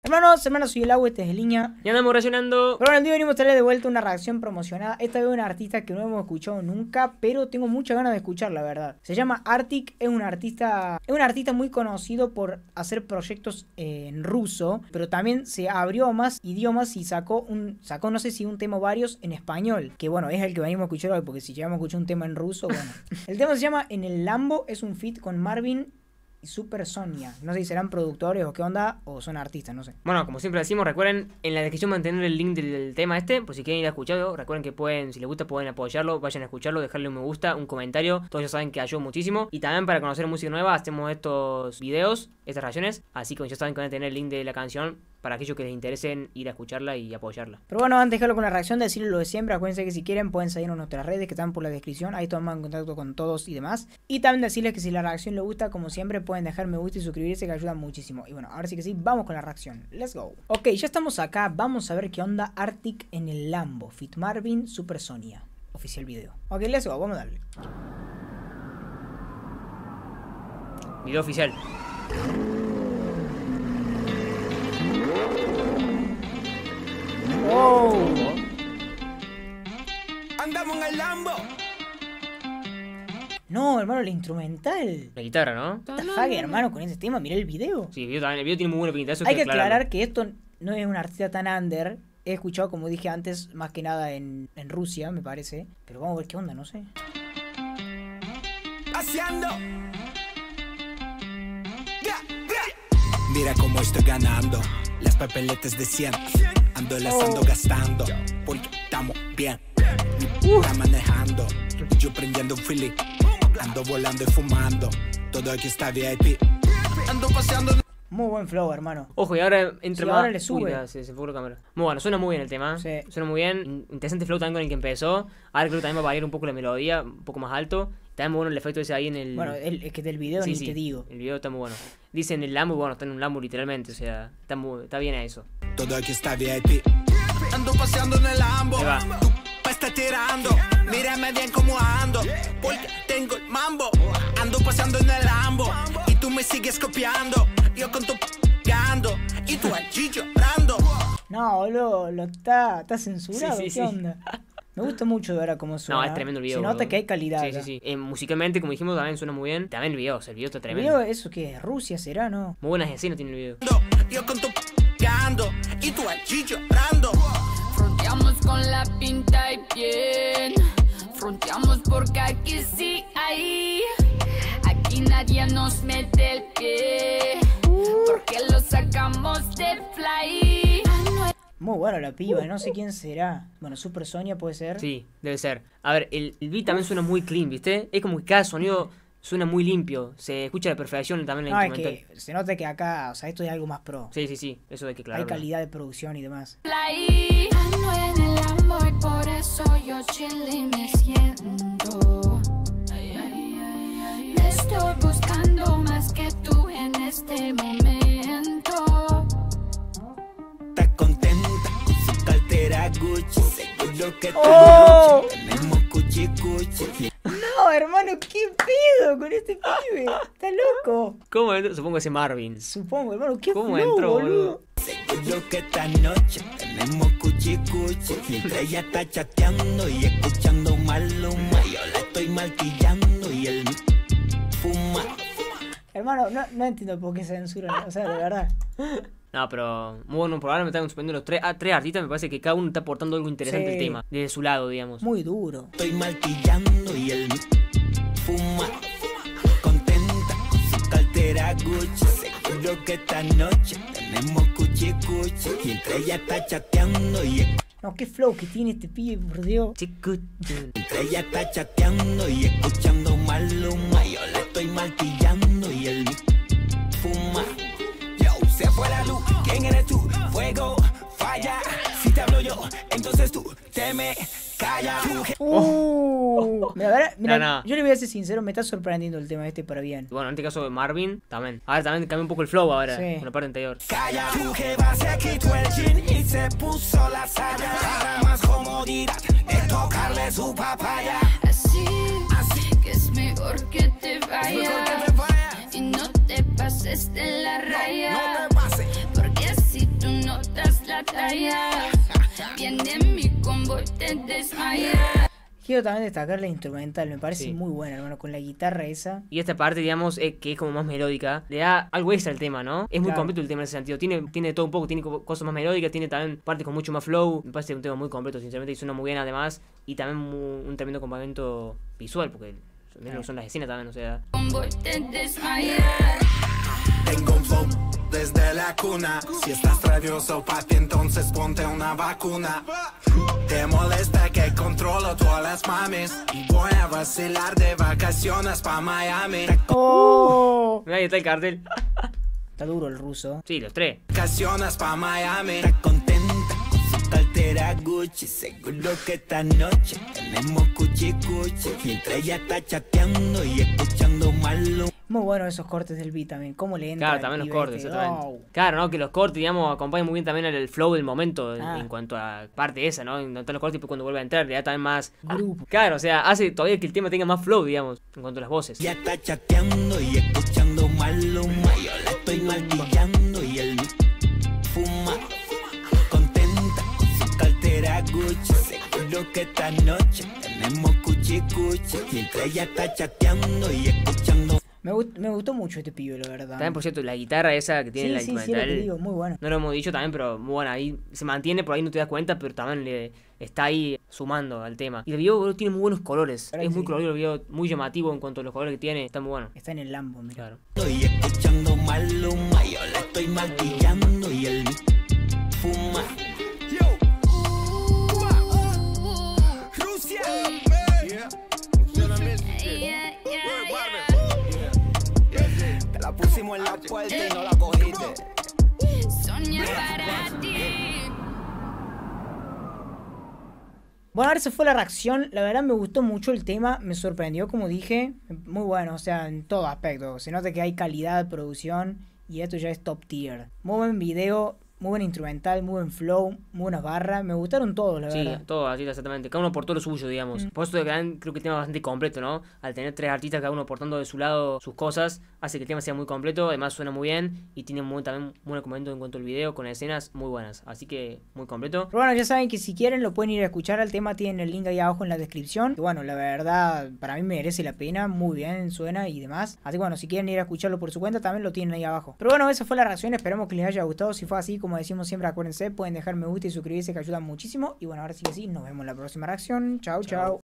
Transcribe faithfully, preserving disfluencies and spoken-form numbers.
Hermanos, hermanos, soy el agua, este es el Liña. Ya andamos reaccionando. Pero bueno, el día venimos a traerle de vuelta una reacción promocionada. Esta vez una artista que no hemos escuchado nunca, pero tengo muchas ganas de escuchar, la verdad. Se llama Arctic, es un artista, es un artista muy conocido por hacer proyectos eh, en ruso, pero también se abrió a más idiomas y sacó un, sacó no sé si un tema o varios en español, que bueno, es el que venimos a escuchar hoy, porque si llegamos a escuchar un tema en ruso, bueno. El tema se llama En el Lambo, es un feat con Marvin y Supersonia. No sé si serán productores o qué onda, o son artistas, no sé. Bueno, como siempre decimos, recuerden en la descripción mantener el link del, del tema este, por si quieren ir a escucharlo. Recuerden que pueden, si les gusta, pueden apoyarlo, vayan a escucharlo, dejarle un me gusta, un comentario. Todos ya saben que ayuda muchísimo. Y también para conocer música nueva, hacemos estos videos, estas reacciones. Así que ya saben que van a tener el link de la canción para aquellos que les interesen ir a escucharla y apoyarla. Pero bueno, antes de dejarlo con la reacción, decirles lo de siempre. Acuérdense que si quieren pueden seguirnos en nuestras redes que están por la descripción. Ahí estamos en contacto con todos y demás. Y también decirles que si la reacción les gusta, como siempre, pueden dejar me gusta y suscribirse, que ayuda muchísimo. Y bueno, ahora sí que sí, vamos con la reacción. Let's go. Ok, ya estamos acá. Vamos a ver qué onda Arctic en el Lambo. Fit Marvin, Supersonia. Oficial video. Ok, let's go, vamos a darle. Video oficial. Oh. Andamos en el Lambo. No, hermano, la instrumental. La guitarra, ¿no? What the fuck, hermano, con ese tema, mirá el video. Sí, el video, también, el video tiene muy buena pinta. Eso Hay que aclarar que esto no es un artista tan under. He escuchado, como dije antes, más que nada en, en Rusia, me parece. Pero vamos a ver qué onda, no sé. Haciendo. Mira cómo estoy ganando. Las papeletas de cien. Ando las ando gastando. Porque estamos bien. Está manejando. Yo prendiendo un feeling. Ando volando y fumando. Todo aquí está V I P. Ando paseando. Muy buen flow, hermano. Ojo, y ahora entra sí, más. Ahora le sube. Uy, ya, se, se fue la cámara. Muy bueno, suena muy bien el tema. Sí. Suena muy bien. Interesante flow también con el que empezó. Ahora creo que también va a variar un poco la melodía, un poco más alto. También muy bueno el efecto ese ahí en el. Bueno, el, es que del video sí, ni sí, te digo. El video está muy bueno. Dice en el Lambo, bueno, está en un Lambo literalmente. O sea, está, muy, está bien a eso. Todo aquí está V I P. Ando paseando en el Lambo. Tu p está tirando. Mírame bien cómo ando. Porque tengo el mambo. Ando paseando en el Lambo. Y tú me sigues copiando. Yo con tu p gando. Y tú allí llorando. No, boludo, lo está, está censurado. Sí, sí, ¿Qué sí. onda? Me gusta mucho de ahora cómo suena. No, es tremendo el video. Se nota boludo. que hay calidad. Sí, acá. sí, sí. Eh, musicalmente, como dijimos, también suena muy bien. También el video, o sea, el video está El tremendo. video, eso que es Rusia, será, ¿no? Muy buenas escenas tiene el video. Yo con tu p gando. Y tú allí llorando. Fronteamos con la pinta y bien. Fronteamos porque aquí sí hay. Aquí nadie nos mete el pie. Porque lo sacamos de fly. Muy bueno la piba, no sé quién será. Bueno, Supersonia puede ser. Sí, debe ser. A ver, el, el beat también suena muy clean, ¿viste? Es como que cada sonido suena muy limpio. Se escucha a la perfección también la No, es instrumental. que se nota que acá, o sea, esto es algo más pro. Sí, sí, sí. Eso hay que Hay aclararlo. calidad de producción y demás. Fly. Ando en el Lambo y por eso yo chile me siento. Me estoy buscando más que tú en este momento. Estás contenta con su cartera Gucci. Seguro que esta ¡Oh! noche tenemos cuchi cuchi. No, hermano, ¿qué pedo con este pibe? Está loco. ¿Cómo entró? Supongo que ese Marvin. Supongo, hermano, ¿qué ¿Cómo flow, entró, boludo? boludo? Seguro que esta noche tenemos cuchi cuchi. Mientras ella está chateando y escuchando Maluma, yo la estoy martillando y él fuma. Hermano, no, no entiendo por qué se censuran, o sea, de verdad. No, pero muy bueno, probablemente están suspendiendo los tres, ah, tres artistas. Me parece que cada uno está aportando algo interesante Sí. al tema, desde su lado, digamos. Muy duro. Estoy martillando y él fuma. Contenta con su cartera Gucci. Seguro que esta noche tenemos cuchi cuchi. Mientras ella está chateando y No, qué flow que tiene este pibe, por Dios. Chico. mientras ella está chateando y escuchando Maluma, yo la estoy martillando y él fuma. Yo, se fue la luz, ¿quién eres tú? Fuego, falla. Si te hablo yo, entonces tú te me callas. Uh, mira, a ver, mira, No, no. yo le voy a ser sincero, me está sorprendiendo el tema este para bien. Bueno, en este caso de Marvin, también. A ver, también cambia un poco el flow ahora, Sí. con la parte anterior. Calla, tu jeva se quitó el jean y se puso la saya. Para más comodidad de tocarle su papaya. Así, así que es mejor que te vayas. Y no te pases de la raya. No te pases. Porque si tú batalla. Viene mi combo y te desmayas. Quiero también destacar la instrumental, me parece Sí. muy buena, hermano, con la guitarra esa. Y esta parte, digamos, eh, que es como más melódica, le da algo extra al tema, ¿no? Es muy Claro. completo el tema en ese sentido. Tiene, tiene todo un poco, tiene co- cosas más melódicas, tiene también partes con mucho más flow. Me parece un tema muy completo, sinceramente, y suena muy bien además. Y también mu- un tremendo complemento visual, porque también lo que son las escenas también, o sea. Combo y te desmayas. Tengo un flow desde la cuna. Si estás rabioso, papi, entonces ponte una vacuna. Te molesta que controlo todas las mamis y voy a vacilar de vacaciones pa' Miami. ¡Oh! Ahí está el cartel. Está duro el ruso. Sí, los tres. Vacaciones pa' Miami. Está contenta con su cartera Gucci. Seguro que esta noche tenemos cuchi cuchi. Mientras ella está chateando y escuchando malo. Muy bueno esos cortes del beat también. ¿Cómo le entra? Claro, el también los pibe cortes, este? exactamente. Oh. Claro, ¿no? Que los cortes, digamos, acompañan muy bien también el flow del momento en, Ah. en cuanto a parte esa, ¿no? En tanto los cortes y cuando vuelve a entrar le da también más Grupo. Claro, o sea, hace todavía que el tema tenga más flow, digamos, en cuanto a las voces. Ya está chateando y escuchando Maluma. Yo la estoy martillando y él fuma. Contenta con su cartera Gucci. Seguro que esta noche tenemos cuchi cuchi. Mientras ella está chateando y escuchando. Me, gust- me gustó mucho este pibe, la verdad. También, por cierto, la guitarra esa que tiene sí, la sí, sí, lo instrumental. que digo, muy bueno. No lo hemos dicho también, pero muy buena. Ahí se mantiene, por ahí no te das cuenta, pero también le está ahí sumando al tema. Y el video, boludo, tiene muy buenos colores. Claro que Es muy sí. colorido el video, muy llamativo en cuanto a los colores que tiene. Está muy bueno. Está en el Lambo, mira. Claro. Y escuchando Maluma. Yo la estoy martillando y él fuma. Yeah, yeah, yeah. Te la pusimos en la puerta y no la cogiste. Soñé para ti. Bueno, ahora se fue la reacción. La verdad me gustó mucho el tema. Me sorprendió, como dije. Muy bueno, o sea, en todo aspecto. Se nota que hay calidad de producción. Y esto ya es top tier. Muy buen video. Muy buen instrumental, muy buen flow, muy buenas barras. Me gustaron todos, la Sí, verdad. todo así exactamente. Cada uno aportó lo suyo, digamos. Mm. Por eso creo que el tema es bastante completo, ¿no? Al tener tres artistas, cada uno aportando de su lado sus cosas, hace que el tema sea muy completo. Además suena muy bien y tiene muy, también un buen argumento en cuanto al video, con escenas muy buenas. Así que muy completo. Pero bueno, ya saben que si quieren lo pueden ir a escuchar al tema, tienen el link ahí abajo en la descripción. Y bueno, la verdad, para mí merece la pena, muy bien suena y demás. Así que bueno, si quieren ir a escucharlo por su cuenta, también lo tienen ahí abajo. Pero bueno, esa fue la reacción, esperemos que les haya gustado. Si fue así, como decimos siempre, acuérdense, pueden dejar me gusta y suscribirse que ayudan muchísimo. Y bueno, ahora sí que sí, nos vemos en la próxima reacción. Chau, chau.